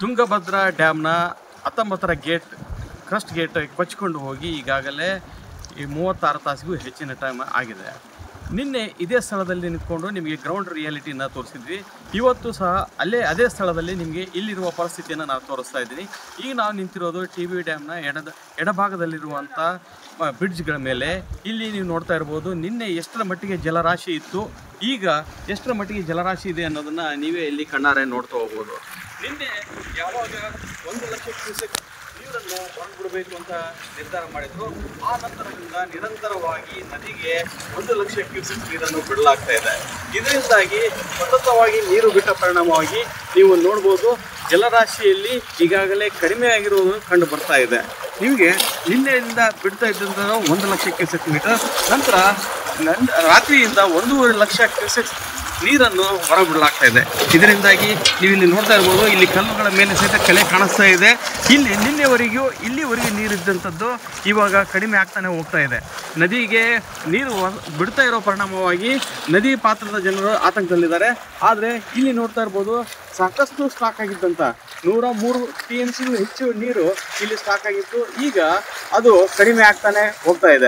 ತುಂಗಭದ್ರಾ ಡ್ಯಾಮ್ನ 19ರ gate crest gate ಕೊಚ್ಚಿಕೊಂಡು ಹೋಗಿ ಈಗಾಗಲೇ ಈ 36 ತಾಸಿಗೂ ಹೆಚ್ಚಿನ ಟೈಮ್ ಆಗಿದೆ. ನಿನ್ನೆ ಇದೇ ಸ್ಥಳದಲ್ಲಿ ನಿಂತ್ಕೊಂಡು ನಿಮಗೆ ಗ್ರೌಂಡ್ ರಿಯಾಲಿಟಿನ ತೋರಿಸಿದ್ವಿ. ಇವತ್ತು ಸಹ ಅದೇ ಸ್ಥಳದಲ್ಲಿ ನಿಮಗೆ ಇಲ್ಲಿರುವ ಪರಿಸ್ಥಿತಿಯನ್ನು ನಾವು ತೋರಿಸ್ತಾ ಇದ್ದೀನಿ. ಈಗ ನಾವು ನಿಂತಿರೋದು ಟಿ.ಬಿ ಡ್ಯಾಮ್ನ ಎಡಭಾಗದಲ್ಲಿರುವಂಥ ಬ್ರಿಡ್ಜ್ಗಳ ಮೇಲೆ. ಇಲ್ಲಿ ನೀವು ನೋಡ್ತಾ ಇರ್ಬೋದು ನಿನ್ನೆ ಎಷ್ಟರ ಮಟ್ಟಿಗೆ ಜಲರಾಶಿ ಇತ್ತು, ಈಗ ಎಷ್ಟರ ಮಟ್ಟಿಗೆ ಜಲರಾಶಿ ಇದೆ ಅನ್ನೋದನ್ನು ನೀವೇ ಇಲ್ಲಿ ಕಣ್ಣಾರೆ ನೋಡ್ತಾ ಹೋಗ್ಬೋದು. ನಿನ್ನೆ ಯಾವಾಗ 1 ಲಕ್ಷ ಕ್ಯೂಸೆಕ್ ನೀರನ್ನು ಹೊರಬಿಡಬೇಕು ಅಂತ ನಿರ್ಧಾರ ಮಾಡಿದ್ರು, ಆ ನಂತರದಿಂದ ನಿರಂತರವಾಗಿ ನದಿಗೆ 1 ಲಕ್ಷ ಕ್ಯೂಸೆಕ್ ನೀರನ್ನು ಬಿಡಲಾಗ್ತಾ ಇದೆ. ಇದರಿಂದಾಗಿ ಸತತವಾಗಿ ನೀರು ಬಿಟ್ಟ ಪರಿಣಾಮವಾಗಿ ನೀವು ನೋಡ್ಬೋದು ಜಲರಾಶಿಯಲ್ಲಿ ಈಗಾಗಲೇ ಕಡಿಮೆ ಆಗಿರುವುದು ಕಂಡು ಬರ್ತಾ ಇದೆ. ನಿಮಗೆ ನಿನ್ನೆಯಿಂದ ಬಿಡ್ತಾ ಇದ್ದಂಥ 1 ಲಕ್ಷ ಕ್ಯೂಸೆಕ್ ಮೀಟರ್, ನಂತರ ರಾತ್ರಿಯಿಂದ 1.5 ಲಕ್ಷ ಕ್ಯೂಸೆಕ್ ನೀರನ್ನು ಹೊರಬಿಡಲಾಗ್ತಾ ಇದೆ. ಇದರಿಂದಾಗಿ ನೀವು ಇಲ್ಲಿ ನೋಡ್ತಾ ಇರ್ಬೋದು, ಇಲ್ಲಿ ಕಲ್ಲುಗಳ ಮೇಲೆ ಸಹಿತ ಕಲೆ ಕಾಣಿಸ್ತಾ ಇದೆ. ಇಲ್ಲಿವರೆಗೂ ನೀರಿದ್ದಂಥದ್ದು ಇವಾಗ ಕಡಿಮೆ ಆಗ್ತಾನೆ ಹೋಗ್ತಾ ಇದೆ. ನದಿಗೆ ನೀರು ಬಿಡ್ತಾ ಇರೋ ಪರಿಣಾಮವಾಗಿ ನದಿ ಪಾತ್ರದ ಜನರು ಆತಂಕದಲ್ಲಿದ್ದಾರೆ. ಆದರೆ ಇಲ್ಲಿ ನೋಡ್ತಾ ಇರ್ಬೋದು ಸಾಕಷ್ಟು ಸ್ಟಾಕ್ ಆಗಿದ್ದಂಥ 103 TMC ಹೆಚ್ಚು ನೀರು ಇಲ್ಲಿ ಸ್ಟಾಕ್ ಆಗಿತ್ತು. ಈಗ ಅದು ಕಡಿಮೆ ಆಗ್ತಾನೆ ಹೋಗ್ತಾ ಇದೆ.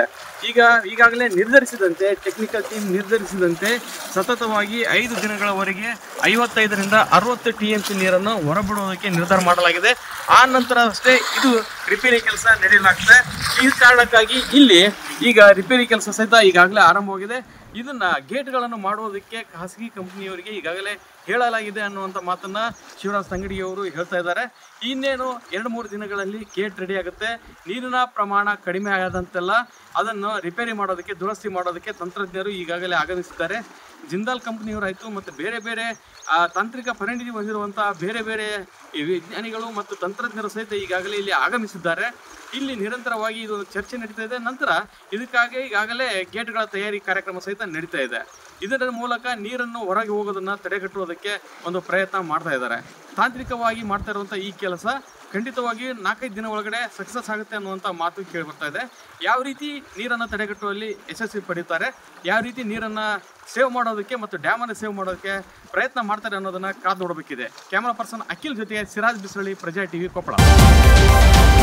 ಈಗಾಗಲೇ ನಿರ್ಧರಿಸಿದಂತೆ ಟೆಕ್ನಿಕಲ್ ಟೀಮ್ ನಿರ್ಧರಿಸಿದಂತೆ ಸತತವಾಗಿ 5 ದಿನಗಳವರೆಗೆ 55ರಿಂದ 60 TMC ನೀರನ್ನು ಹೊರಬಿಡುವುದಕ್ಕೆ ನಿರ್ಧಾರ ಮಾಡಲಾಗಿದೆ. ಆ ನಂತರ ಅಷ್ಟೇ ಇದು ರಿಪೇರಿ ಕೆಲಸ ನಡೆಯಲಾಗ್ತದೆ. ಈ ಕಾರಣಕ್ಕಾಗಿ ಇಲ್ಲಿ ಈಗ ರಿಪೇರಿ ಕೆಲಸ ಸಹಿತ ಈಗಾಗಲೇ ಆರಂಭವಾಗಿದೆ. ಇದನ್ನು ಗೇಟ್ಗಳನ್ನು ಮಾಡುವುದಕ್ಕೆ ಖಾಸಗಿ ಕಂಪ್ನಿಯವರಿಗೆ ಈಗಾಗಲೇ ಹೇಳಲಾಗಿದೆ ಅನ್ನುವಂಥ ಮಾತನ್ನು ಶಿವರಾಜ್ ತಂಗಡಿಯವರು ಹೇಳ್ತಾ ಇದ್ದಾರೆ. ಇನ್ನೇನು 2-3 ದಿನಗಳಲ್ಲಿ ಗೇಟ್ ರೆಡಿ ಆಗುತ್ತೆ. ನೀರಿನ ಪ್ರಮಾಣ ಕಡಿಮೆ ಆದಂತೆಲ್ಲ ಅದನ್ನು ರಿಪೇರಿ ಮಾಡೋದಕ್ಕೆ, ದುರಸ್ತಿ ಮಾಡೋದಕ್ಕೆ ತಂತ್ರಜ್ಞರು ಈಗಾಗಲೇ ಆಗಮಿಸಿದ್ದಾರೆ. ಜಿಂದಾಲ್ ಕಂಪ್ನಿಯವರಾಯಿತು ಮತ್ತು ಬೇರೆ ಬೇರೆ ತಾಂತ್ರಿಕ ಪರಿಣಿತಿ ಹೊಂದಿರುವಂಥ ಬೇರೆ ಬೇರೆ ವಿಜ್ಞಾನಿಗಳು ಮತ್ತು ತಂತ್ರಜ್ಞರು ಸಹಿತ ಈಗಾಗಲೇ ಇಲ್ಲಿ ಆಗಮಿಸಿದ್ದಾರೆ. ಇಲ್ಲಿ ನಿರಂತರವಾಗಿ ಇದು ಚರ್ಚೆ ನಡೀತಾ ಇದೆ. ನಂತರ ಇದಕ್ಕಾಗಿ ಈಗಾಗಲೇ ಗೇಟ್ಗಳ ತಯಾರಿ ಕಾರ್ಯಕ್ರಮ ಸಹಿತ ನಡೀತಾ ಇದೆ. ಇದರ ಮೂಲಕ ನೀರನ್ನು ಹೊರಗೆ ಹೋಗೋದನ್ನು ತಡೆಗಟ್ಟುವುದಕ್ಕೆ ಒಂದು ಪ್ರಯತ್ನ ಮಾಡ್ತಾ ಇದ್ದಾರೆ. ತಾಂತ್ರಿಕವಾಗಿ ಮಾಡ್ತಾ ಇರುವಂಥ ಈ ಕೆಲಸ ಖಂಡಿತವಾಗಿ 4-5 ದಿನ ಒಳಗಡೆ ಸಕ್ಸಸ್ ಆಗುತ್ತೆ ಅನ್ನುವಂಥ ಮಾತು ಕೇಳಿ ಬರ್ತಾ ಇದೆ. ಯಾವ ರೀತಿ ನೀರನ್ನು ತಡೆಗಟ್ಟುವಲ್ಲಿ ಯಶಸ್ವಿ ಪಡೀತಾರೆ, ಯಾವ ರೀತಿ ನೀರನ್ನು ಸೇವ್ ಮಾಡೋದಕ್ಕೆ ಮತ್ತು ಡ್ಯಾಮನ್ನು ಸೇವ್ ಮಾಡೋದಕ್ಕೆ ಪ್ರಯತ್ನ ಮಾಡ್ತಾರೆ ಅನ್ನೋದನ್ನು ಕಾದು ನೋಡಬೇಕಿದೆ. ಕ್ಯಾಮರಾ ಪರ್ಸನ್ ಅಖಿಲ್ ಜೊತೆಗೆ ಸಿರಾಜ್ ಬಿಸರಳ್ಳಿ, ಪ್ರಜಾ ಟಿವಿ, ಕೊಪ್ಪಳ.